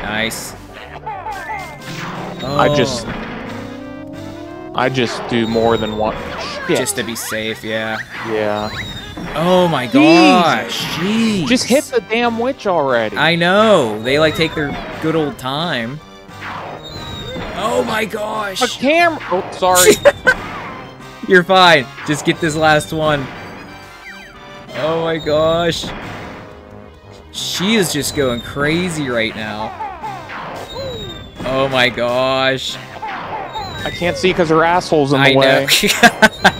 Nice. Oh. I just do more than one. Shit. Just to be safe, yeah. Yeah. Oh my gosh. Jeez. Just hit the damn witch already. I know. They like take their good old time. Oh my gosh. A camera. Oh, sorry. You're fine. Just get this last one. Oh my gosh. She is just going crazy right now. Oh my gosh. I can't see because her asshole's in the way. I